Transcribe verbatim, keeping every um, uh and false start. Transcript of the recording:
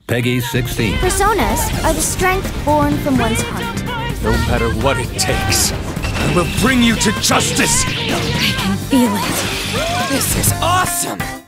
PEGI sixteen. Personas are the strength born from one's heart. No matter what it takes, I will bring you to justice! I can feel it. This is awesome!